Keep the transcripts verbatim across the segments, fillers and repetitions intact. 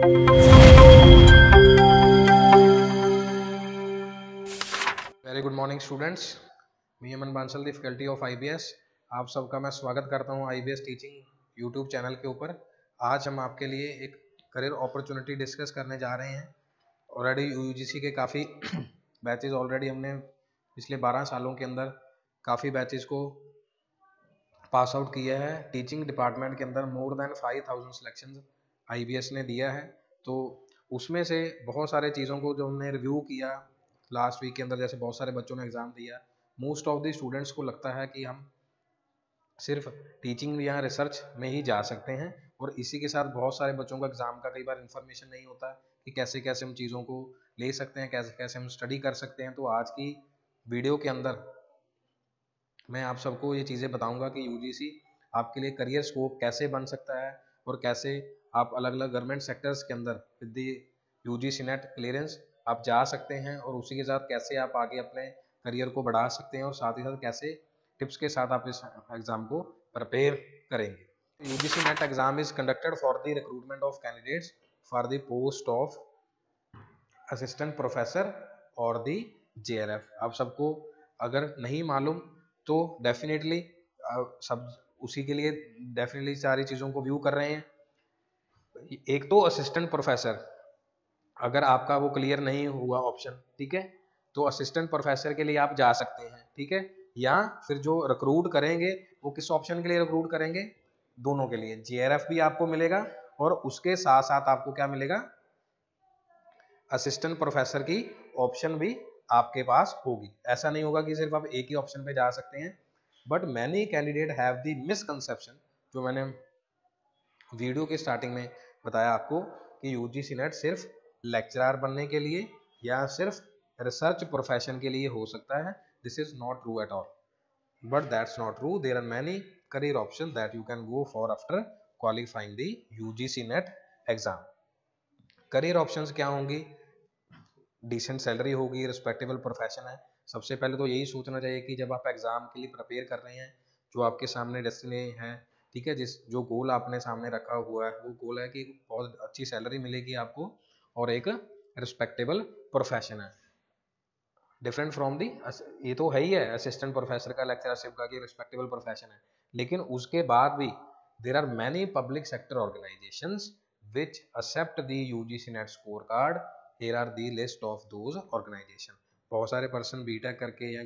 Very good morning students, me Aman Bansal the faculty of IBS. आप सबका मैं स्वागत करता हूं आईबीएस टीचिंग यूट्यूब चैनल के ऊपर। आज हम आपके लिए एक करियर अपॉर्चुनिटी डिस्कस करने जा रहे हैं। ऑलरेडी यूजीसी के काफ़ी बैचेज ऑलरेडी हमने पिछले बारह सालों के अंदर काफ़ी बैचेज को पास आउट किया है। टीचिंग डिपार्टमेंट के अंदर more than five thousand selection IBS ने दिया है। तो उसमें से बहुत सारे चीज़ों को जो हमने रिव्यू किया लास्ट वीक के अंदर, जैसे बहुत सारे बच्चों ने एग्ज़ाम दिया, मोस्ट ऑफ द स्टूडेंट्स को लगता है कि हम सिर्फ टीचिंग या रिसर्च में ही जा सकते हैं, और इसी के साथ बहुत सारे बच्चों को एग्ज़ाम का कई बार इन्फॉर्मेशन नहीं होता कि कैसे कैसे हम चीज़ों को ले सकते हैं, कैसे कैसे हम स्टडी कर सकते हैं। तो आज की वीडियो के अंदर मैं आप सबको ये चीज़ें बताऊंगा कि यूजीसी आपके लिए करियर स्कोप कैसे बन सकता है और कैसे आप अलग अलग गवर्नमेंट सेक्टर्स के अंदर with the UGC NET clearance आप जा सकते हैं, और उसी के साथ कैसे आप आगे अपने करियर को बढ़ा सकते हैं, और साथ ही साथ कैसे टिप्स के साथ आप इस एग्ज़ाम को प्रिपेयर करेंगे। UGC NET exam is conducted for the recruitment of candidates for the post of assistant professor और दी जेआरएफ। आप सबको अगर नहीं मालूम तो डेफिनेटली सब उसी के लिए डेफिनेटली सारी चीज़ों को व्यू कर रहे हैं। एक तो असिस्टेंट प्रोफेसर, अगर आपका वो क्लियर नहीं हुआ ऑप्शन, ठीक है, तो असिस्टेंट प्रोफेसर के लिए आप जा सकते हैं, ठीक है। या फिर जो रिक्रूट करेंगे वो किस ऑप्शन के लिए रिक्रूट करेंगे? दोनों के लिए। जेआरएफ भी आपको मिलेगा और उसके साथ साथ आपको क्या मिलेगा? असिस्टेंट प्रोफेसर की ऑप्शन भी आपके पास होगी। ऐसा नहीं होगा कि सिर्फ आप एक ही ऑप्शन पे जा सकते हैं। But many candidate have the misconception, जो मैंने वीडियो के स्टार्टिंग में बताया आपको कि यूजीसी नेट सिर्फ लेक्चरर बनने के लिए या सिर्फ रिसर्च प्रोफेशन के लिए हो सकता है। This is not true at all, but that's not true. There are many career option that you can go for after qualifying the UGC NET exam. Career options क्या होंगी? डिसेंट सैलरी होगी, respectable profession है। सबसे पहले तो यही सोचना चाहिए कि जब आप एग्ज़ाम के लिए प्रिपेयर कर रहे हैं, जो आपके सामने डेस्टिनी है, ठीक है, जिस जो गोल आपने सामने रखा हुआ है, वो गोल है कि बहुत अच्छी सैलरी मिलेगी आपको और एक रिस्पेक्टेबल प्रोफेशन है। डिफरेंट फ्रॉम दी, ये तो है ही है असिस्टेंट प्रोफेसर का, लेक्चरशिप का, कि रिस्पेक्टेबल प्रोफेशन है, लेकिन उसके बाद भी there are many public sector organizations which accept the UGC NET score card. here are the list of those organization। बहुत सारे पर्सन बीटेक करके या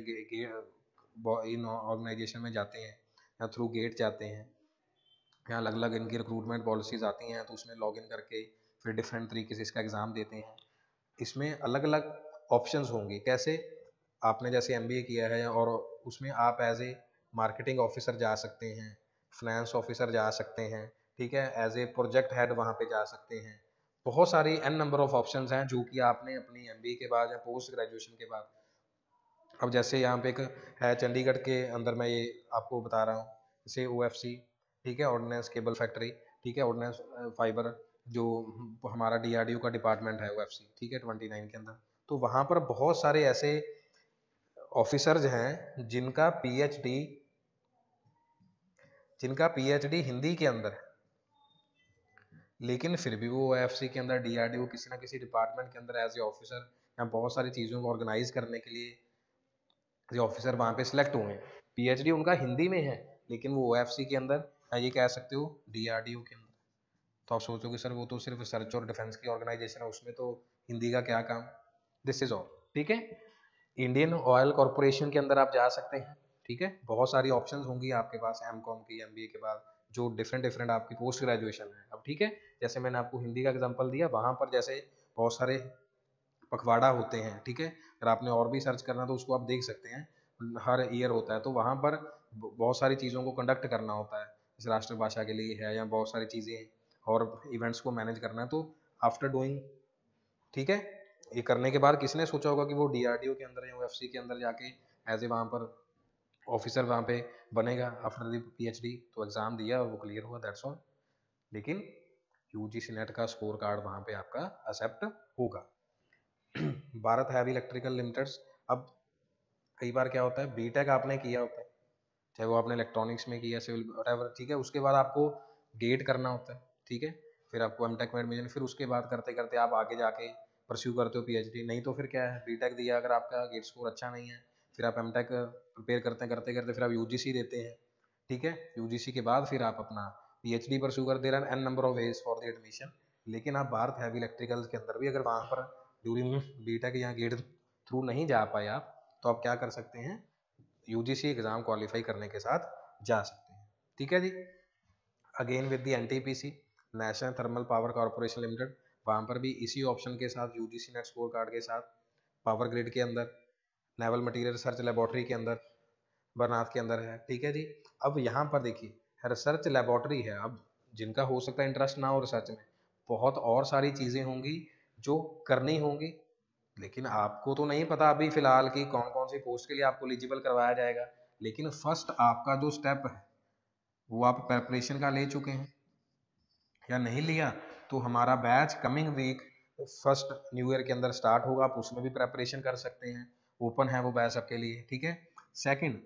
इन ऑर्गेनाइजेशन में जाते हैं या थ्रू गेट जाते हैं, या अलग अलग इनकी रिक्रूटमेंट पॉलिसीज आती हैं, तो उसमें लॉगिन करके फिर डिफरेंट तरीके से इसका एग्ज़ाम देते हैं। इसमें अलग अलग ऑप्शंस होंगे। कैसे? आपने जैसे एमबीए किया है और उसमें आप एज ए मार्केटिंग ऑफिसर जा सकते हैं, फाइनेंस ऑफिसर जा सकते हैं, ठीक है, एज ए प्रोजेक्ट हेड वहाँ पे जा सकते हैं। बहुत सारी एन नंबर ऑफ ऑप्शंस हैं जो कि आपने अपनी एमबीए के बाद या पोस्ट ग्रेजुएशन के बाद, अब जैसे यहाँ पे एक है चंडीगढ़ के अंदर, मैं ये आपको बता रहा हूँ, जैसे ओएफसी, ठीक है, ऑर्डिनेंस केबल फैक्ट्री, ठीक है, ऑर्डिनेंस फाइबर, जो हमारा डीआरडीओ का डिपार्टमेंट है ओएफसी, ठीक है, ट्वेंटी नाइन के अंदर। तो वहाँ पर बहुत सारे ऐसे ऑफिसर्स हैं जिनका पीएचडी जिनका पीएचडी हिंदी के अंदर है, लेकिन फिर भी वो ओएफसी के अंदर, डीआरडीओ, किसी ना किसी डिपार्टमेंट के अंदर एज ए ऑफिसर या बहुत सारी चीज़ों को ऑर्गेनाइज करने के लिए एज ऑफिसर वहाँ पे सिलेक्ट हुए हैं। पीएचडी उनका हिंदी में है, लेकिन वो ओएफसी के अंदर, या ये कह सकते हो डीआरडीओ के अंदर। तो आप सोचोगे सर वो तो सिर्फ रिसर्च और डिफेंस की ऑर्गेनाइजेशन है, उसमें तो हिंदी का क्या काम? दिस इज ऑल, ठीक है। इंडियन ऑयल कॉर्पोरेशन के अंदर आप जा सकते हैं, ठीक है। बहुत सारी ऑप्शंस होंगी आपके पास एम कॉम की, एमबीए के बाद, जो डिफरेंट डिफरेंट आपकी पोस्ट ग्रेजुएशन है। अब ठीक है, जैसे मैंने आपको हिंदी का एग्जांपल दिया, वहाँ पर जैसे बहुत सारे पखवाड़ा होते हैं, ठीक है। अगर आपने और भी सर्च करना तो उसको आप देख सकते हैं, हर ईयर होता है, तो वहाँ पर बहुत सारी चीज़ों को कंडक्ट करना होता है, जैसे राष्ट्रभाषा के लिए है, या बहुत सारी चीज़ें और इवेंट्स को मैनेज करना है। तो आफ्टर डूइंग, ठीक है, ये करने के बाद किसने सोचा होगा कि वो डीआरडीओ के अंदर या ओएफसी के अंदर जाके एज ए वहाँ पर ऑफिसर वहाँ पे बनेगा आफ्टर द पीएचडी। तो एग्ज़ाम दिया और वो क्लियर हुआ, दैट्स ऑल। लेकिन यूजीसी नेट का स्कोर कार्ड वहाँ पे आपका एक्सेप्ट होगा। Bharat heavy electrical limiteds. अब कई बार क्या होता है, बीटेक आपने किया होता है, चाहे वो आपने इलेक्ट्रॉनिक्स में किया, सिविल, व्हाटएवर, ठीक है, उसके बाद आपको गेट करना होता है, ठीक है, फिर आपको एमटेक में एडमिशन, फिर उसके बाद करते करते आप आगे जाके परस्यू करते हो पीएचडी। नहीं तो फिर क्या है, बीटेक दिया अगर आपका गेट स्कोर अच्छा नहीं है, फिर आप एमटेक प्रिपेयर करते करते करते फिर आप यूजीसी देते हैं, ठीक है। यूजीसी के बाद फिर आप अपना पीएचडी परस्यू कर दे रहे हैं, an number of ways for the admission. लेकिन आप भारत हैवी इलेक्ट्रिकल के अंदर भी अगर वहाँ पर ड्यूरिंग बीटेक या गेट थ्रू नहीं जा पाए आप, तो आप क्या कर सकते हैं, यूजीसी एग्जाम क्वालिफाई करने के साथ जा सकते हैं, ठीक है जी। Again with the NTPC, National Thermal Power Corporation Limited, वहाँ पर भी इसी ऑप्शन के साथ यूजीसी नेट स्कोर कार्ड के साथ पावर ग्रिड के अंदर, नेवल मटीरियल रिसर्च लेबोरेटरी के अंदर, बरनाथ के अंदर है, ठीक है जी। अब यहाँ पर देखिए रिसर्च लेबोरेटरी है, अब जिनका हो सकता है इंटरेस्ट ना हो रिसर्च में, बहुत और सारी चीज़ें होंगी जो करनी होंगी, लेकिन आपको तो नहीं पता अभी फिलहाल कि कौन कौन सी पोस्ट के लिए आपको एलिजिबल करवाया जाएगा। लेकिन फर्स्ट आपका जो स्टेप है वो आप प्रेपरेशन का ले चुके हैं या नहीं लिया, तो हमारा batch coming week first new year के अंदर स्टार्ट होगा, आप उसमें भी प्रेपरेशन कर सकते हैं, ओपन है वो बैच आपके लिए, ठीक है। सेकंड,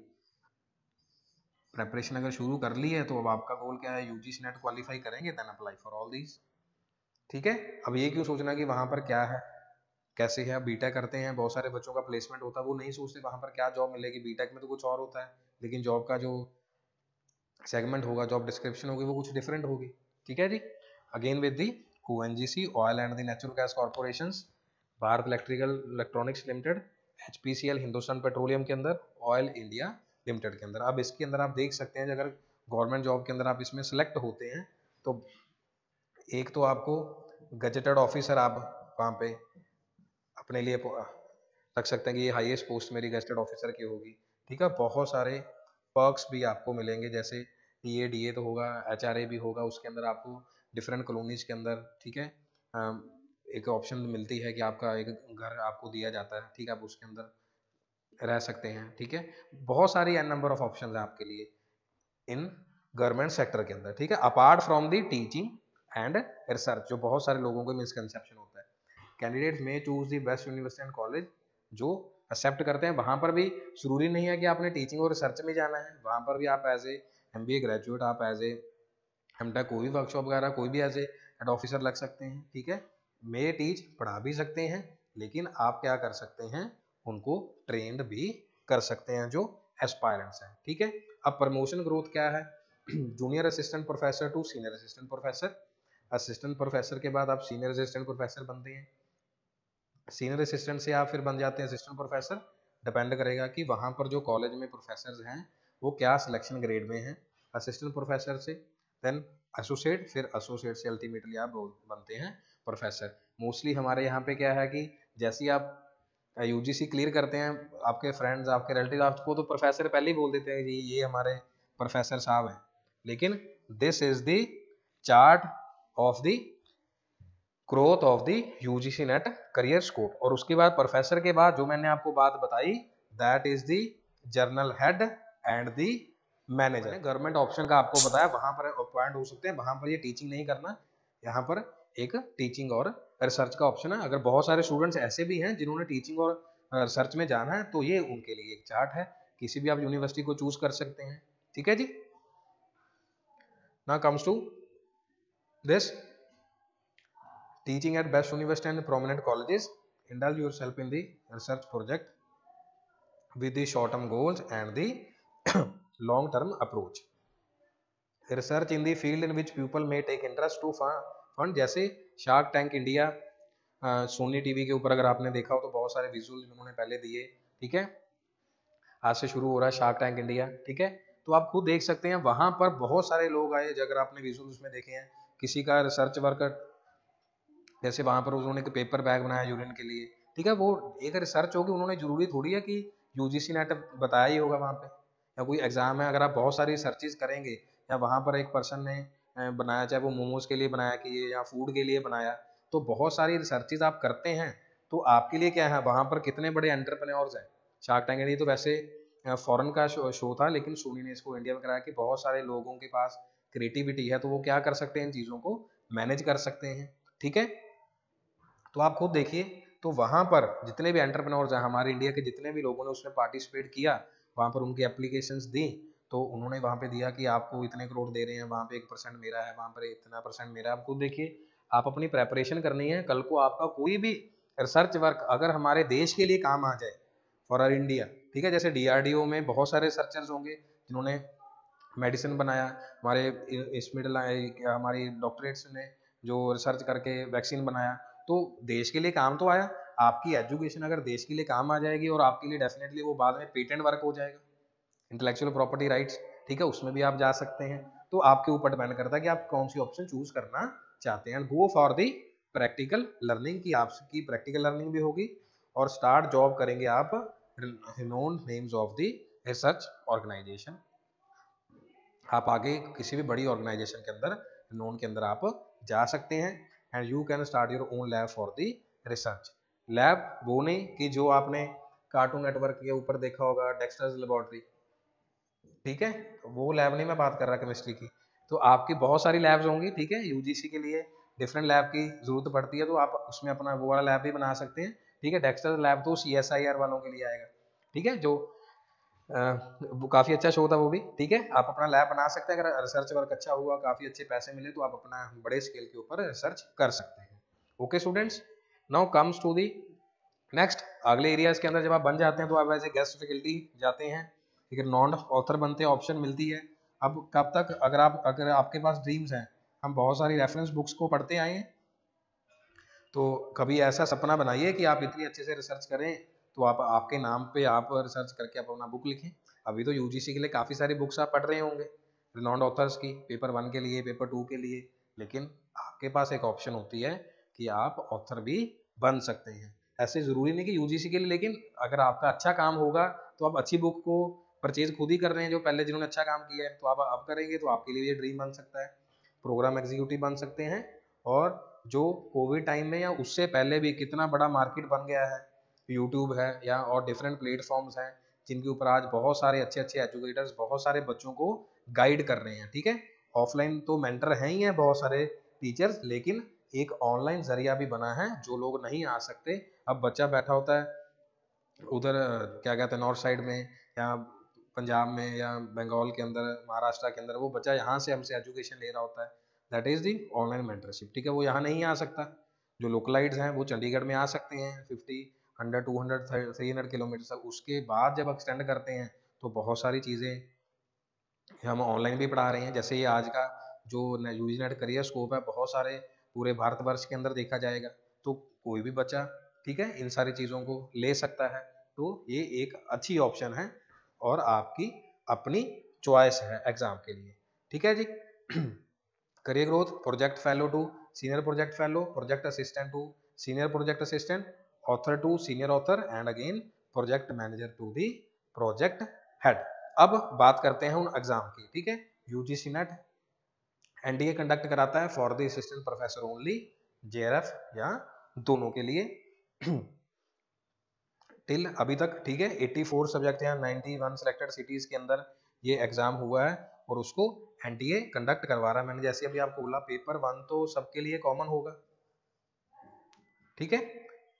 प्रेपरेशन अगर शुरू कर ली है तो अब आपका गोल क्या है, यूजीसी नेट क्वालिफाई करेंगे, then apply for all these, ठीक है। अब ये क्यों सोचना कि वहां पर क्या है कैसे है, बीटेक करते हैं बहुत सारे बच्चों का प्लेसमेंट होता है, वो नहीं सोचते वहां पर क्या जॉब मिलेगी, बीटेक में तो कुछ और होता है, लेकिन जॉब का जो सेगमेंट होगा, जॉब डिस्क्रिप्शन होगी, वो कुछ डिफरेंट होगी, ठीक है जी। Again with the ONGC, oil and the natural gas corporations, Bharat electrical electronics limited, HPCL Hindustan petroleum के अंदर, ऑयल इंडिया लिमिटेड के अंदर। अब इसके अंदर आप देख सकते हैं अगर गवर्नमेंट जॉब के अंदर आप इसमें सेलेक्ट होते हैं तो एक तो आपको गजेटेड ऑफिसर आप वहाँ पे अपने लिए रख सकते हैं कि ये हाईएस्ट पोस्ट मेरी गजेटेड ऑफिसर की होगी, ठीक है। बहुत सारे पर्क्स भी आपको मिलेंगे, जैसे टीए डीए तो होगा, एचआरए भी होगा, उसके अंदर आपको डिफरेंट कॉलोनीज के अंदर, ठीक है, एक ऑप्शन मिलती है कि आपका एक घर आपको दिया जाता है, ठीक है, आप उसके अंदर रह सकते हैं, ठीक है। बहुत सारी एन नंबर ऑफ ऑप्शन है आपके लिए इन गवर्नमेंट सेक्टर के अंदर, ठीक है, apart from the teaching and research, जो बहुत सारे लोगों को मिसकंसेप्शन होता है। कैंडिडेट में choose the best university and college, जो एक्सेप्ट करते हैं वहां पर भी जरूरी नहीं है कि आपने टीचिंग और रिसर्च में जाना है, वहां पर भी आप एज ए एमबीए ग्रेजुएट, आप एज ए एमटेक कोई भी वर्कशॉप वगैरह कोई भी एज ए हेड ऑफिसर लग सकते हैं, ठीक है। मे टीच पढ़ा भी सकते हैं, लेकिन आप क्या कर सकते हैं, उनको ट्रेंड भी कर सकते हैं जो एस्पायरेंट्स हैं, ठीक है। अब प्रमोशन ग्रोथ क्या है, junior assistant professor to senior assistant professor, assistant professor के बाद आप सीनियर असिस्टेंट प्रोफेसर बनते हैं, सीनियर असिस्टेंट से आप फिर बन जाते हैं असिस्टेंट प्रोफेसर, डिपेंड करेगा कि वहाँ पर जो कॉलेज में प्रोफेसर हैं वो क्या सिलेक्शन ग्रेड में हैं। असिस्टेंट प्रोफेसर से देन एसोसिएट, फिर एसोसिएट से अल्टीमेटली आप बनते हैं प्रोफेसर। मोस्टली हमारे यहाँ पे क्या है कि जैसे ही आप यूजीसी क्लियर करते हैं, आपके फ्रेंड्स आपके रिलेटिव आपको तो प्रोफेसर पहले ही बोल देते हैं जी ये हमारे प्रोफेसर साहब हैं, लेकिन this is the chart of the growth of the UGC NET career scope. और उसके बाद प्रोफेसर के बाद जो मैंने आपको बात बताई, that is the general head and the manager. Government option का आपको बताया, वहां पर अपॉइंट हो सकते हैं, वहां पर ये टीचिंग नहीं करना, यहाँ पर एक टीचिंग और रिसर्च का ऑप्शन है। अगर बहुत सारे स्टूडेंट्स ऐसे भी हैं जिन्होंने टीचिंग और रिसर्च में जाना है, तो ये उनके लिए एक चार्ट है, किसी भी आप यूनिवर्सिटी को चूज कर सकते हैं, ठीक है जी। Now comes to this teaching at best university and prominent colleges, indulge yourself in the research project with the short term goals and the long term approach. Research in the field in which people may take interest to fund, जैसे Shark Tank India, Sony TV के ऊपर अगर आपने देखा हो तो बहुत सारे विजुअल्स उन्होंने पहले दिए, ठीक है। आज से शुरू हो रहा है शार्क टैंक इंडिया, ठीक है, तो आप खुद देख सकते हैं वहां पर बहुत सारे लोग आए, अगर आपने विजुअल्स में देखे हैं, किसी का रिसर्च वर्क, जैसे वहां पर उन्होंने एक पेपर बैग बनाया यूरिन के लिए, ठीक है, वो एक रिसर्च होगी, उन्होंने जरूरी थोड़ी है कि यूजीसी नेट बताया ही होगा वहां पे, या कोई एग्जाम है, अगर आप बहुत सारी रिसर्चेज करेंगे, या वहां पर एक पर्सन ने बनाया, चाहे वो मोमोज के लिए बनाया कि या फूड के लिए बनाया, तो बहुत सारी रिसर्चेज आप करते हैं, तो आपके लिए क्या है, वहां पर कितने बड़े एंटरप्रेन्योर्स हैं। शार्क टैंक इंडिया तो वैसे फॉरेन का शो, शो था, लेकिन सोनी ने इसको इंडिया में कराया कि बहुत सारे लोगों के पास क्रिएटिविटी है, तो वो क्या कर सकते हैं, इन चीजों को मैनेज कर सकते हैं, ठीक है। तो आप खुद देखिए, तो वहां पर जितने भी एंटरप्रेन्योर्स हैं हमारे इंडिया के, जितने भी लोगों ने उसमें पार्टिसिपेट किया, वहां पर उनकी एप्लीकेशंस दी, तो उन्होंने वहाँ पे दिया कि आपको इतने करोड़ दे रहे हैं, वहाँ पे एक परसेंट मेरा है, वहाँ पर इतना परसेंट मेरा है। आप खुद देखिए, आप अपनी प्रेपरेशन करनी है, कल को आपका कोई भी रिसर्च वर्क अगर हमारे देश के लिए काम आ जाए, फॉर आर इंडिया, ठीक है, जैसे डीआरडीओ में बहुत सारे रिसर्चर्स होंगे जिन्होंने मेडिसिन बनाया, हमारे इसमें हमारी डॉक्टरेट्स ने जो रिसर्च करके वैक्सीन बनाया, तो देश के लिए काम तो आया। आपकी एजुकेशन अगर देश के लिए काम आ जाएगी और आपके लिए डेफिनेटली वो बाद में पेटेंट वर्क हो जाएगा, इंटेलेक्चुअल प्रॉपर्टी राइट्स, ठीक है, उसमें भी आप जा सकते हैं। तो आपके ऊपर डिपेंड करता है कि आप कौन सी ऑप्शन चूज करना चाहते हैं। Go for the practical learning, की आपकी प्रैक्टिकल लर्निंग भी होगी और स्टार्ट जॉब करेंगे आप renown names of the research organization. आप आगे किसी भी बड़ी ऑर्गेनाइजेशन के अंदर नोन के अंदर आप जा सकते हैं and you can start your own lab for the research. Lab वो नहीं कि जो आपने कार्टून नेटवर्क के ऊपर देखा होगा, डेक्स्टर्स लेबोरेटरी, ठीक है, वो लैब नहीं मैं बात कर रहा केमिस्ट्री की। तो आपकी बहुत सारी लैब्स होंगी, ठीक है, यूजीसी के लिए डिफरेंट लैब की जरूरत पड़ती है, तो आप उसमें अपना वो वाला लैब भी बना सकते हैं, ठीक है। डेक्स्टर्स लैब तो सी एस आई आर वालों के लिए आएगा, ठीक है, जो वो काफ़ी अच्छा शो था वो भी, ठीक है। आप अपना लैब बना सकते हैं, अगर रिसर्च वर्क अच्छा हुआ, काफ़ी अच्छे पैसे मिले, तो आप अपना बड़े स्केल के ऊपर रिसर्च कर सकते हैं। Okay students, now comes to the next, अगले एरियाज के अंदर जब आप बन जाते हैं तो आप एज ए गेस्ट फैकल्टी जाते हैं, ठीक है, नॉन ऑथर बनते हैं, ऑप्शन मिलती है। अब कब तक, अगर आप अगर आपके पास ड्रीम्स हैं, हम बहुत सारी रेफरेंस बुक्स को पढ़ते आए हैं, तो कभी ऐसा सपना बनाइए कि आप इतनी अच्छे से रिसर्च करें तो आप आपके नाम पे आप रिसर्च करके आप अपना बुक लिखें। अभी तो यूजीसी के लिए काफ़ी सारी बुक्स आप पढ़ रहे होंगे रिनाउंड ऑथर्स की, पेपर वन के लिए, पेपर टू के लिए, लेकिन आपके पास एक ऑप्शन होती है कि आप ऑथर भी बन सकते हैं। ऐसे ज़रूरी नहीं कि यूजीसी के लिए, लेकिन अगर आपका अच्छा काम होगा तो आप अच्छी बुक को परचेज खुद ही कर रहे हैं, जो पहले जिन्होंने अच्छा काम किया है, तो आप अब करेंगे तो आपके लिए ये ड्रीम बन सकता है, प्रोग्राम एग्जीक्यूटिव बन सकते हैं। और जो कोविड टाइम में या उससे पहले भी कितना बड़ा मार्केट बन गया है, यूट्यूब है या और डिफरेंट प्लेटफॉर्म्स हैं जिनके ऊपर आज बहुत सारे अच्छे अच्छे एजुकेटर्स बहुत सारे बच्चों को गाइड कर रहे हैं, ठीक है। ऑफलाइन तो मेंटर हैं ही हैं बहुत सारे टीचर्स, लेकिन एक ऑनलाइन जरिया भी बना है, जो लोग नहीं आ सकते, अब बच्चा बैठा होता है उधर क्या कहते हैं नॉर्थ साइड में या पंजाब में या बंगाल के अंदर, महाराष्ट्र के अंदर, वो बच्चा यहाँ से हमसे एजुकेशन ले रहा होता है, that is the online mentorship, ठीक है। वो यहाँ नहीं आ सकता, जो लोकलाइट्स हैं वो चंडीगढ़ में आ सकते हैं fifty hundred two hundred three hundred kilometre तक, उसके बाद जब एक्सटेंड करते हैं तो बहुत सारी चीज़ें हम ऑनलाइन भी पढ़ा रहे हैं। जैसे ये आज का जो यूजी नेट करियर स्कोप है, बहुत सारे पूरे भारतवर्ष के अंदर देखा जाएगा, तो कोई भी बच्चा, ठीक है, इन सारी चीज़ों को ले सकता है। तो ये एक अच्छी ऑप्शन है और आपकी अपनी चॉइस है एग्ज़ाम के लिए, ठीक है जी। Career growth, project fellow to senior project fellow, project assistant to senior project assistant, author to senior author and again project manager to the project head. अब बात करते हैं उन एग्जाम की, ठीक है। यूजीसी नेट एनडीए कंडक्ट कराता है for the assistant professor only, JRF या दोनों के लिए टिल अभी तक, ठीक है, चौरासी सब्जेक्ट या इक्यानवे सिलेक्टेड सिटीज के अंदर ये एग्जाम हुआ है और उसको एनटीए कंडक्ट करवा रहा है। मैंने जैसे अभी आपको बोला पेपर वन तो सबके लिए कॉमन होगा, ठीक है।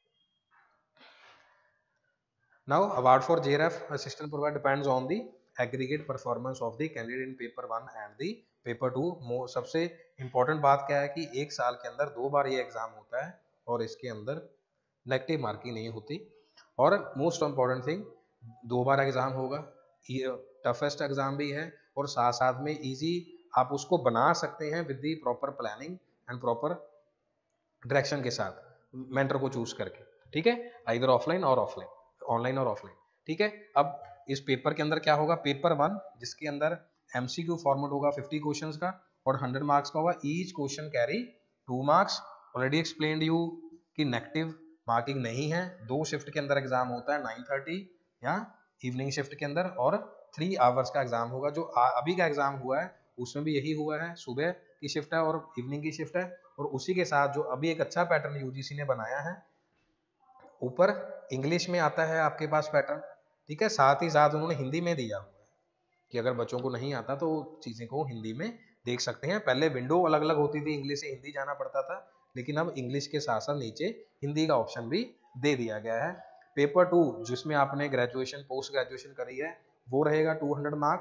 Now award for JRF assistant professor depends on the aggregate performance of the candidate in paper one and the paper two. सबसे इंपॉर्टेंट बात क्या है कि एक साल के अंदर दो बार ये एग्जाम होता है और इसके अंदर नेगेटिव मार्किंग नहीं होती। और मोस्ट इम्पॉर्टेंट थिंग, दो बार एग्जाम होगा, ये टफेस्ट एग्जाम भी है और साथ साथ में इजी आप उसको बना सकते हैं with the proper planning and proper direction के साथ मेंटर को चूज करके, ठीक है, इधर ऑफलाइन और ऑफलाइन, ऑनलाइन और ऑफलाइन, ठीक है। अब इस पेपर के अंदर क्या होगा, पेपर वन जिसके अंदर एमसीक्यू फॉर्मेट होगा फिफ्टी क्वेश्चंस का और हंड्रेड मार्क्स का होगा, each question carry two marks. Already explained you कि नेगेटिव मार्किंग नहीं है। दो शिफ्ट के अंदर एग्जाम होता है, नाइन थर्टी या इवनिंग शिफ्ट के अंदर, और थ्री आवर्स का एग्जाम होगा। जो अभी का एग्जाम हुआ है उसमें भी यही हुआ है, सुबह की शिफ्ट है और इवनिंग की शिफ्ट है। और उसी के साथ जो अभी एक अच्छा पैटर्न यूजीसी ने बनाया है, ऊपर इंग्लिश में आता है आपके पास पैटर्न, ठीक है, साथ ही साथ उन्होंने हिंदी में दिया हुआ है कि अगर बच्चों को नहीं आता तो चीज़ें को हिंदी में देख सकते हैं। पहले विंडो अलग अलग होती थी, इंग्लिश से हिंदी जाना पड़ता था, लेकिन अब इंग्लिश के साथ साथ नीचे हिंदी का ऑप्शन भी दे दिया गया है। पेपर टू जिसमें आपने ग्रेजुएशन पोस्ट ग्रेजुएशन करी है वो रहेगा टू हंड्रेड मार्क्स,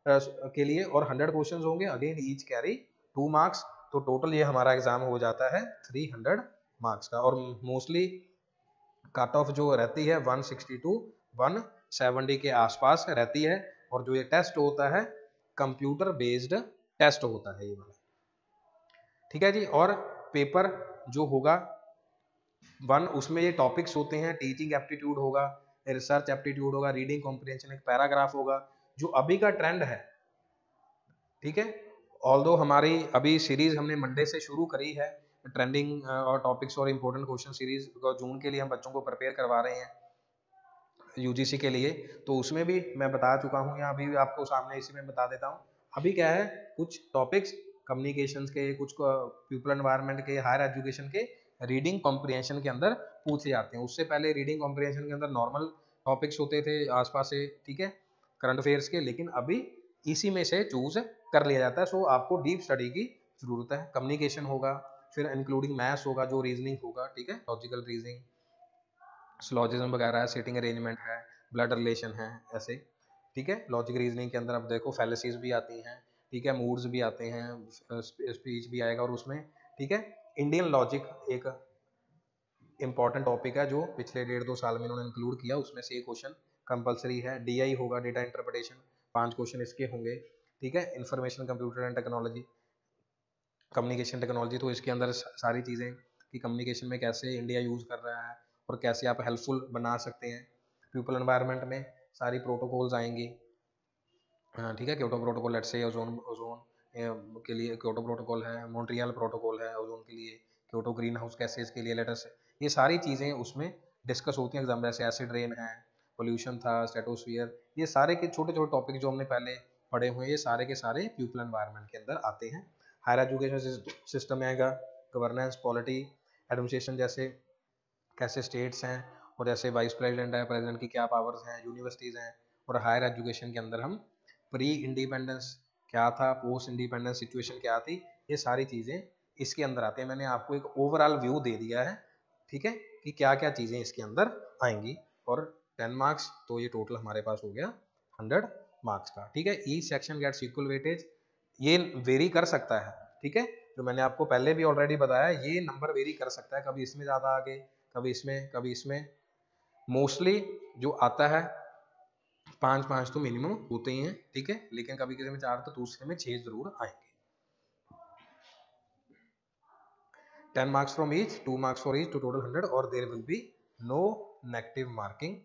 के लिए और हंड्रेड क्वेश्चन होंगे, again each carry two marks. तो टोटल ये हमारा एग्जाम हो जाता है थ्री हंड्रेड मार्क्स का। और मोस्टली कट ऑफ जो रहती है one sixty to one seventy के आसपास रहती है। और जो ये टेस्ट होता है कंप्यूटर बेस्ड टेस्ट होता है ये वाला, ठीक है जी। और पेपर जो होगा वन, उसमें ये टॉपिक्स होते हैं, टीचिंग एप्टीट्यूड होगा, रिसर्च एप्टीट्यूड होगा, रीडिंग कॉम्प्रिहेंशन, एक पैराग्राफ होगा जो अभी का ट्रेंड है, ठीक है। ऑल्दो हमारी अभी सीरीज हमने मंडे से शुरू करी है, ट्रेंडिंग और टॉपिक्स और इम्पोर्टेंट क्वेश्चन सीरीज जून के लिए हम बच्चों को प्रिपेयर करवा रहे हैं यूजीसी के लिए। तो उसमें भी मैं बता चुका हूँ, यहाँ भी आपको सामने इसी में बता देता हूँ। अभी क्या है, कुछ टॉपिक्स कम्युनिकेशंस के, कुछ पीपल एनवायरनमेंट के, हायर एजुकेशन के रीडिंग कॉम्प्रिहेंशन के अंदर पूछे जाते हैं। उससे पहले रीडिंग कॉम्प्रिहेंशन के अंदर नॉर्मल टॉपिक्स होते थे आसपास से, ठीक है, करंट अफेयर्स के, लेकिन अभी इसी में से चूज कर लिया जाता है। सो आपको डीप स्टडी की जरूरत है। कम्युनिकेशन होगा, फिर इंक्लूडिंग मैथ्स होगा, जो रीजनिंग होगा, ठीक है, लॉजिकल रीजनिंग, स्लॉजिज्म वगैरह है, सीटिंग अरेंजमेंट है, ब्लड रिलेशन है, ऐसे, ठीक है। लॉजिक रीजनिंग के अंदर अब देखो फैलेसीज भी आती हैं, ठीक है, मूड्स भी आते हैं, स्पीच भी आएगा और उसमें, ठीक है। इंडियन लॉजिक एक इंपॉर्टेंट टॉपिक है जो पिछले डेढ़ दो साल में इन्होंने इंक्लूड किया, उसमें से एक क्वेश्चन कंपलसरी है। डीआई होगा, डेटा इंटरप्रिटेशन, पांच क्वेश्चन इसके होंगे, ठीक है। Information computer and technology, communication technology, तो इसके अंदर सारी चीज़ें कि कम्युनिकेशन में कैसे इंडिया यूज़ कर रहा है और कैसे आप हेल्पफुल बना सकते हैं। पीपल एनवायरनमेंट में सारी प्रोटोकॉल्स आएंगी, ठीक है, Kyoto protocol, let's say ozone ozone के लिए क्योटो प्रोटोकॉल है, मॉन्ट्रियल प्रोटोकॉल है ओजोन के लिए, क्योटो ग्रीन हाउस गैसेस के लिए लेटेस्ट, ये सारी चीज़ें उसमें डिस्कस होती हैं एग्जाम। जैसे एसिड रेन है, पोल्यूशन था, स्ट्रेटोस्फीयर, ये सारे के छोटे छोटे टॉपिक जो हमने पहले पढ़े हुए हैं, ये सारे के सारे पीपल एनवायरनमेंट के अंदर आते हैं। हायर एजुकेशन सिस्टम आएगा, गवर्नेंस, पॉलिटी, एडमिनिस्ट्रेशन, जैसे कैसे स्टेट्स हैं, और जैसे वाइस प्रेसिडेंट है, प्रेसिडेंट की क्या पावर्स हैं, यूनिवर्सिटीज़ हैं। और हायर एजुकेशन के अंदर हम प्री इंडिपेंडेंस क्या था, पोस्ट इंडिपेंडेंस सिचुएशन क्या थी, ये सारी चीज़ें इसके अंदर आते हैं। मैंने आपको एक ओवरऑल व्यू दे दिया है, ठीक है, कि क्या क्या चीज़ें इसके अंदर आएंगी। और टेन मार्क्स, तो ये टोटल हमारे पास हो गया हंड्रेड मार्क्स का, ठीक है। Each section gets equal weightage, ये वेरी कर सकता है, ठीक है, जो मैंने आपको पहले भी ऑलरेडी बताया, ये नंबर वेरी कर सकता है, कभी इसमें ज़्यादा आगे, कभी इसमें, कभी इसमें। मोस्टली जो आता है पाँच पाँच तो मिनिमम होते ही हैं, ठीक है, लेकिन कभी किसी में चार तो दूसरे में छह जरूर आएंगे। Ten marks from each, two marks for each, to total hundred, और there will be no negative marking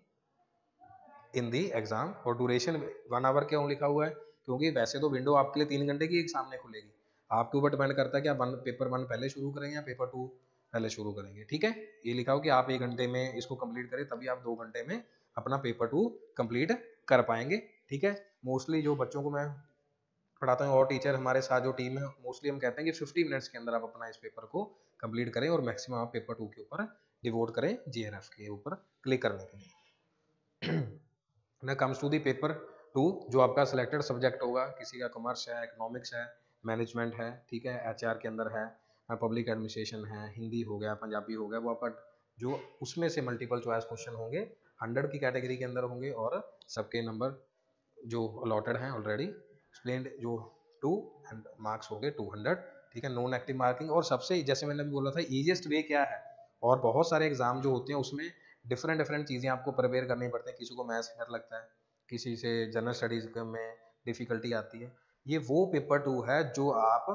in the exam. और ड्यूरेशन वन आवर क्यों लिखा हुआ है, क्योंकि वैसे तो विंडो आपके लिए तीन घंटे की एक सामने खुलेगी, आपके ऊपर डिपेंड करता है कि आप वन पेपर वन पहले शुरू करें या पेपर टू पहले शुरू करेंगे, ठीक है। ये लिखा हो कि आप एक घंटे में इसको कंप्लीट करें, तभी आप दो घंटे में अपना पेपर टू कंप्लीट कर पाएंगे, ठीक है। मोस्टली जो बच्चों को मैं पढ़ाता हूँ और टीचर हमारे साथ जो टीम है, मोस्टली हम कहते हैं कि फिफ्टी मिनट्स के अंदर आप अपना इस पेपर को कंप्लीट करें, और मैक्सिमम आप पेपर टू के ऊपर डिवोट करें, जीआरएफ के ऊपर क्लिक करने के लिए। ना comes to the paper two, जो आपका सिलेक्टेड सब्जेक्ट होगा, किसी का कॉमर्स है, इकोनॉमिक्स है, मैनेजमेंट है, ठीक है, एचआर के अंदर है, पब्लिक एडमिनिस्ट्रेशन है, हिंदी हो गया, पंजाबी हो गया, वो आपका जो उसमें से मल्टीपल चॉइस क्वेश्चन होंगे, हंड्रेड की कैटेगरी के अंदर होंगे, और सबके नंबर जो अलॉटेड हैं ऑलरेडी एक्सप्लेन्ड, जो टू एंड मार्क्स हो गए टू हंड्रेड, ठीक है, नो नेगेटिव मार्किंग। और सबसे, जैसे मैंने अभी बोला था, ईजिएस्ट वे क्या है, और बहुत सारे एग्जाम जो होते हैं उसमें डिफरेंट डिफरेंट चीज़ें आपको प्रिपेयर करनी पड़ती हैं, किसी को मैथ्स डर लगता है, किसी से जनरल स्टडीज में डिफिकल्टी आती है, ये वो पेपर टू है जो आप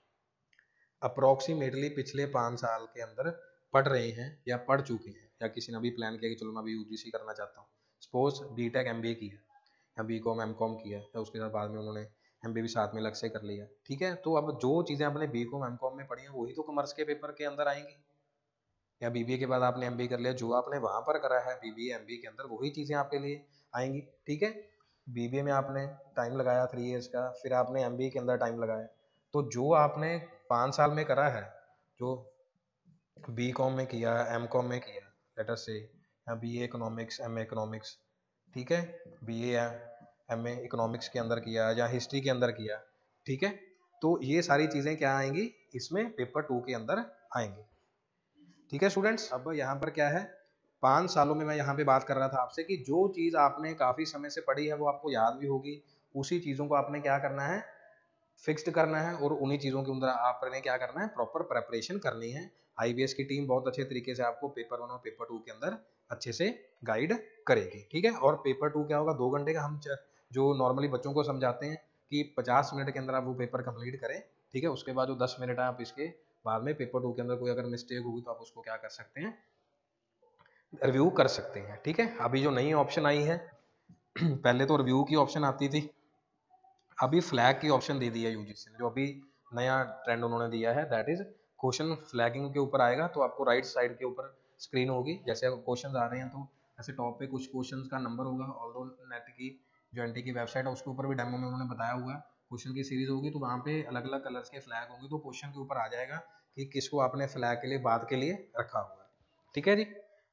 अप्रोक्सीमेटली पिछले पाँच साल के अंदर पढ़ रहे हैं या पढ़ चुके हैं, या किसी ने अभी प्लान किया कि चलो मैं अभी यूजीसी करना चाहता हूँ, suppose B tech M B A किया या बी कॉम एम कॉम किया, या उसके साथ बाद में उन्होंने एम बी भी साथ में अलग से कर लिया, ठीक है। तो अब जो चीज़ें आपने बी कॉम एम कॉम में पढ़ी हैं वही तो कॉमर्स के पेपर के अंदर आएंगी, या बीबीए के बाद आपने एमबीए कर लिया, जो आपने वहाँ पर करा है बीबीए एमबीए के अंदर वही चीज़ें आपके लिए आएंगी, ठीक है। बीबीए में आपने टाइम लगाया थ्री इयर्स का, फिर आपने एमबीए के अंदर टाइम लगाया, तो जो आपने पाँच साल में करा है, जो बी कॉम में किया, एम कॉम में किया, लेट अस से, या B A economics, M A economics, ठीक है, बी ए या एम ए इकोनॉमिक्स के अंदर किया, या हिस्ट्री के अंदर किया, ठीक है, तो ये सारी चीज़ें क्या आएंगी, इसमें पेपर टू के अंदर आएंगी, ठीक है स्टूडेंट्स। अब यहाँ पर क्या है, पाँच सालों में मैं यहाँ पे बात कर रहा था आपसे कि जो चीज़ आपने काफ़ी समय से पढ़ी है वो आपको याद भी होगी, उसी चीज़ों को आपने क्या करना है, फिक्स्ड करना है, और उन्हीं चीज़ों के अंदर आपने क्या करना है, प्रॉपर प्रेपरेशन करनी है। आईबीएस की टीम बहुत अच्छे तरीके से आपको पेपर वन और पेपर टू के अंदर अच्छे से गाइड करेगी, ठीक है। और पेपर टू क्या होगा, दो घंटे का हम जो नॉर्मली बच्चों को समझाते हैं कि पचास मिनट के अंदर आप वो पेपर कंप्लीट करें, ठीक है। उसके बाद जो दस मिनट है आप इसके बाद में पेपर टू के अंदर कोई अगर मिस्टेक होगी तो आप उसको क्या कर सकते हैं, रिव्यू कर सकते हैं, ठीक है। अभी जो नई ऑप्शन आई है पहले तो रिव्यू की ऑप्शन आती थी, अभी फ्लैग की ऑप्शन दे दी है यूजीसी ने, जो अभी नया ट्रेंड उन्होंने दिया है, दैट इज क्वेश्चन फ्लैगिंग के ऊपर आएगा। तो आपको राइट साइड के ऊपर स्क्रीन होगी, जैसे क्वेश्चन आ रहे हैं तो ऐसे टॉप पे कुछ क्वेश्चन का नंबर होगा। ऑल्दो नेट की जो एनटी की वेबसाइट है उसके ऊपर भी डेमो में उन्होंने बताया हुआ है, क्वेश्चन की सीरीज होगी तो वहाँ पे अलग अलग कलर्स के फ्लैग होंगे, तो क्वेश्चन के ऊपर आ जाएगा कि किसको आपने फ्लैग के लिए बाद के लिए रखा हुआ है, ठीक है जी।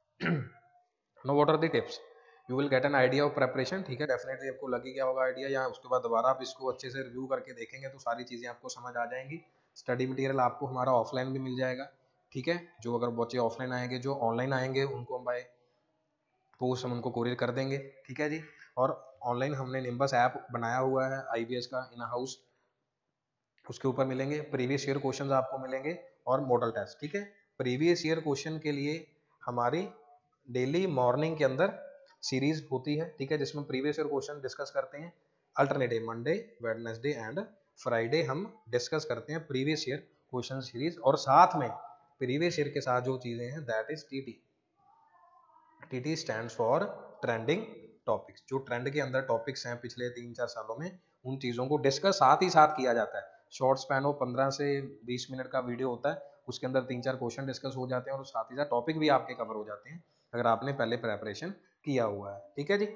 Know what are the tips, you will get an idea of preparation, ठीक है। डेफिनेटली आपको लगी गया होगा आइडिया, या उसके बाद दोबारा आप इसको अच्छे से रिव्यू करके देखेंगे तो सारी चीज़ें आपको समझ आ जाएंगी। स्टडी मटेरियल आपको हमारा ऑफलाइन भी मिल जाएगा, ठीक है। जो अगर बच्चे ऑफलाइन आएंगे, जो ऑनलाइन आएंगे उनको हम बाय पोस्ट हम उनको कोरियर कर देंगे, ठीक है जी। और ऑनलाइन हमने निम्बस ऐप बनाया हुआ है आईबीएस का इन हाउस, उसके ऊपर मिलेंगे प्रीवियस ईयर क्वेश्चन आपको मिलेंगे और मॉडल टेस्ट, ठीक है। प्रीवियस ईयर क्वेश्चन के लिए हमारी डेली मॉर्निंग के अंदर सीरीज होती है, ठीक है, जिसमें प्रीवियस ईयर क्वेश्चन डिस्कस करते हैं। Alternative Monday, Wednesday and Friday हम डिस्कस करते हैं प्रीवियस ईयर क्वेश्चन सीरीज, और साथ में प्रीवियस ईयर के साथ जो चीजें हैं that is TT. TT stands for trending topics, जो ट्रेंड के अंदर टॉपिक्स हैं पिछले तीन चार सालों में, उन चीज़ों को डिस्कस साथ ही साथ किया जाता है। शॉर्ट स्पैन हो पंद्रह से बीस मिनट का वीडियो होता है, उसके अंदर तीन चार क्वेश्चन डिस्कस हो जाते हैं और साथ ही साथ टॉपिक भी आपके कवर हो जाते हैं अगर आपने पहले प्रेपरेशन किया हुआ है, ठीक है जी।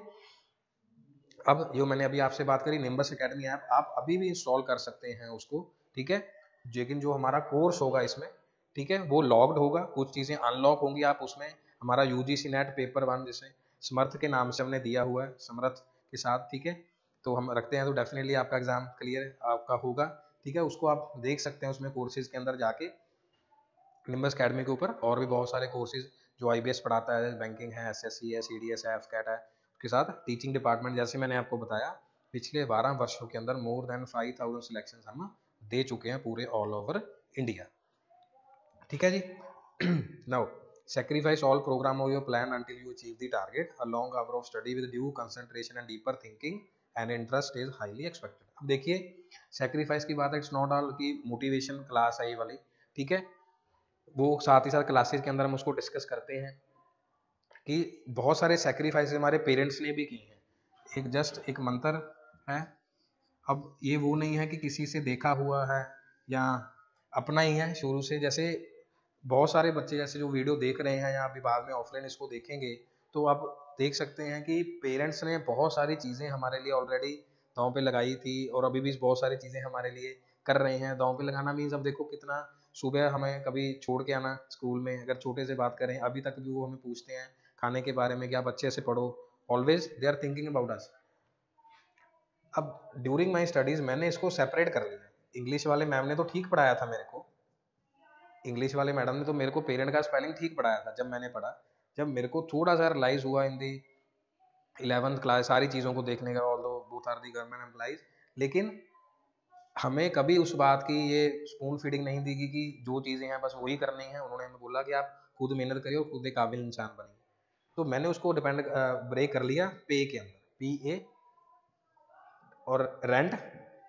अब जो मैंने अभी आपसे बात करी निम्बस एकेडमी ऐप, आप अभी भी इंस्टॉल कर सकते हैं उसको, ठीक है। लेकिन जो हमारा कोर्स होगा इसमें, ठीक है, वो लॉक्ड होगा, कुछ चीज़ें अनलॉक होंगी। आप उसमें हमारा यूजीसी नेट पेपर वन जिसे समर्थ के नाम से हमने दिया हुआ है, समर्थ के साथ, ठीक है, तो हम रखते हैं, तो डेफिनेटली आपका एग्जाम क्लियर आपका होगा, ठीक है। उसको आप देख सकते हैं उसमें कोर्सेज के अंदर जाके निम्बस एकेडमी के ऊपर, और भी बहुत सारे कोर्सेज जो आईबीएस पढ़ाता है, बैंकिंग है, एसएससी है, सीडीएस है, एफकैट है, उसके साथ टीचिंग डिपार्टमेंट, जैसे मैंने आपको बताया पिछले बारह वर्षों के अंदर more than five thousand selection हम दे चुके हैं पूरे ऑल ओवर इंडिया, ठीक है जी। Now sacrifice all program of your plan until you achieve the target. A long hour of study with due concentration and deeper thinking and interest is highly expected. अब देखिए sacrifice की बात है, it's not all की motivation class है ये वाली, ठीक है, वो साथ ही साथ क्लासेस के अंदर हम उसको डिस्कस करते हैं कि बहुत सारे सेक्रीफाइस हमारे पेरेंट्स ने भी किए हैं। एक जस्ट एक मंत्र है, अब ये वो नहीं है कि किसी से देखा हुआ है या अपना ही है शुरू से। जैसे बहुत सारे बच्चे जैसे जो वीडियो देख रहे हैं या अभी बाद में ऑफलाइन इसको देखेंगे तो आप देख सकते हैं कि पेरेंट्स ने बहुत सारी चीज़ें हमारे लिए ऑलरेडी दांव पे लगाई थी, और अभी भी बहुत सारी चीज़ें हमारे लिए कर रहे हैं। दांव पे लगाना मीन्स अब देखो कितना, सुबह हमें कभी छोड़ के आना स्कूल में, अगर छोटे से बात करें अभी तक भी वो हमें पूछते हैं खाने के बारे में कि आप अच्छे से पढ़ो, always they are thinking about us. अब ड्यूरिंग माई स्टडीज़ मैंने इसको सेपरेट कर लिया। इंग्लिश वाले मैम ने तो ठीक पढ़ाया था मेरे को, इंग्लिश वाले मैडम ने तो मेरे को पेरेंट का स्पेलिंग ठीक पढ़ाया था जब मैंने पढ़ा। जब मेरे को थोड़ा सा रियलाइज हुआ इन दी इलेवंथ क्लास सारी चीज़ों को देखने का, although both are the government employees, लेकिन हमें कभी उस बात की ये स्पून फीडिंग नहीं दी कि जो चीज़ें हैं बस वही करनी है। उन्होंने हमें बोला कि आप खुद मेहनत करिए और खुद एक काबिल इंसान बनिए। तो मैंने उसको डिपेंड ब्रेक कर लिया पे के अंदर, पी ए और रेंट।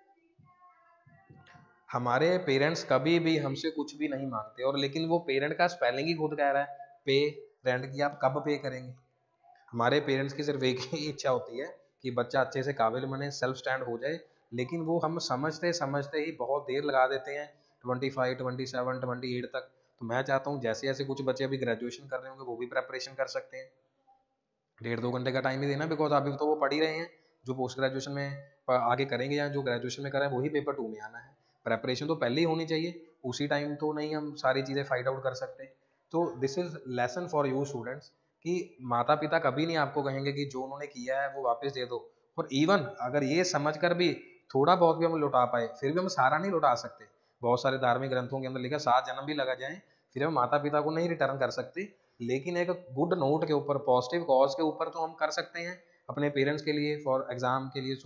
हमारे पेरेंट्स कभी भी हमसे कुछ भी नहीं मांगते, और लेकिन वो पेरेंट का स्पेलिंग ही खुद कह रहा है पे रेंट की, आप कब पे करेंगे। हमारे पेरेंट्स की सिर्फ एक ही इच्छा होती है कि बच्चा अच्छे से काबिल बने, सेल्फ स्टैंड हो जाए, लेकिन वो हम समझते समझते ही बहुत देर लगा देते हैं, twenty five twenty seven twenty eight तक। तो मैं चाहता हूँ जैसे जैसे कुछ बच्चे अभी ग्रेजुएशन कर रहे होंगे वो भी प्रेपरेशन कर सकते हैं, डेढ़ दो घंटे का टाइम ही देना, बिकॉज अभी तो वो पढ़ ही रहे हैं। जो पोस्ट ग्रेजुएशन में आगे करेंगे या जो ग्रेजुएशन में करें वही पेपर टू में आना है, प्रेपरेशन तो पहले ही होनी चाहिए, उसी टाइम तो नहीं हम सारी चीज़ें फाइंड आउट कर सकते। तो this is lesson for you students कि माता पिता कभी नहीं आपको कहेंगे कि जो उन्होंने किया है वो वापस दे दो, और इवन अगर ये समझ कर भी थोड़ा बहुत भी हम लौटा पाए फिर भी हम सारा नहीं लौटा सकते। बहुत सारे धार्मिक ग्रंथों के अंदर लिखा सात जन्म भी लगा जाए फिर हम माता पिता को नहीं रिटर्न कर सकते, लेकिन एक गुड नोट के ऊपर, पॉजिटिव कॉज के ऊपर तो हम कर सकते हैं अपने पेरेंट्स के लिए, फॉर एग्जाम के लिए,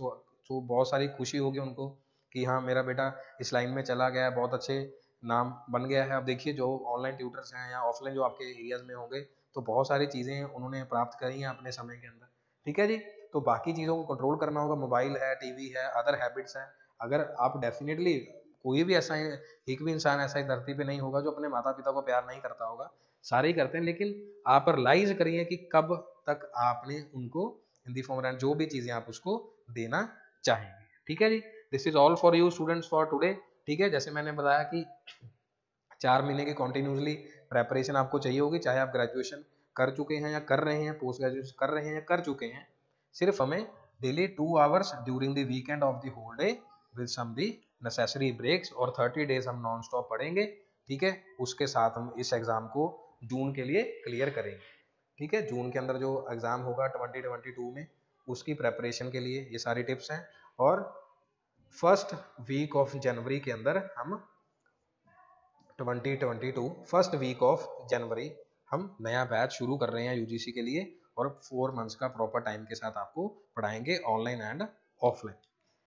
तो बहुत सारी खुशी होगी उनको कि हाँ मेरा बेटा इस लाइन में चला गया है, बहुत अच्छे नाम बन गया है। अब देखिए जो ऑनलाइन ट्यूटर्स हैं या ऑफलाइन जो आपके एरियाज में होंगे, तो बहुत सारी चीज़ें उन्होंने प्राप्त करी हैं अपने समय के अंदर, ठीक है जी। तो बाकी चीज़ों को कंट्रोल करना होगा, मोबाइल है, टीवी है, अदर हैबिट्स हैं। अगर आप डेफिनेटली, कोई भी ऐसा एक भी इंसान ऐसा ही धरती पे नहीं होगा जो अपने माता पिता को प्यार नहीं करता होगा, सारे ही करते हैं, लेकिन आप रियलाइज करिए कि कब तक आपने उनको इन दी फॉर्म जो भी चीज़ें आप उसको देना चाहेंगे, ठीक है जी। This is all for you students for today, ठीक है। जैसे मैंने बताया कि चार महीने की कॉन्टिन्यूसली प्रेपरेशन आपको चाहिए होगी, चाहे आप ग्रेजुएशन कर चुके हैं या कर रहे हैं, पोस्ट ग्रेजुएशन कर रहे हैं या कर चुके हैं। सिर्फ हमें daily two hours during the weekend of the whole day with some the necessary breaks और थर्टी डेज हम नॉन स्टॉप पढ़ेंगे, ठीक है। उसके साथ हम इस एग्जाम को जून के लिए क्लियर करेंगे, ठीक है। जून के अंदर जो एग्जाम होगा ट्वेंटी ट्वेंटी टू में, उसकी प्रेपरेशन के लिए ये सारी टिप्स हैं। और फर्स्ट वीक ऑफ जनवरी के अंदर हम twenty twenty two first week of January हम नया बैच शुरू कर रहे हैं यूजीसी के लिए, और फोर मंथ्स का प्रॉपर टाइम के साथ आपको पढ़ाएंगे ऑनलाइन एंड ऑफलाइन।